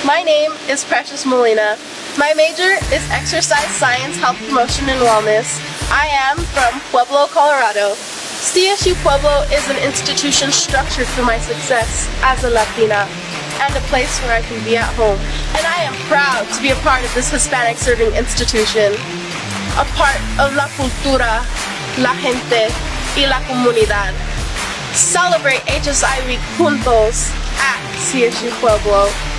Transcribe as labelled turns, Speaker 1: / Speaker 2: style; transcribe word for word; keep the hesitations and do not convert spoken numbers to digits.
Speaker 1: My name is Precious Molina. My major is Exercise Science, Health Promotion, and Wellness. I am from Pueblo, Colorado. C S U-Pueblo is an institution structured for my success as a Latina and a place where I can be at home. And I am proud to be a part of this Hispanic serving institution, a part of la cultura, la gente, y la comunidad. Celebrate H S I Week juntos at C S U-Pueblo.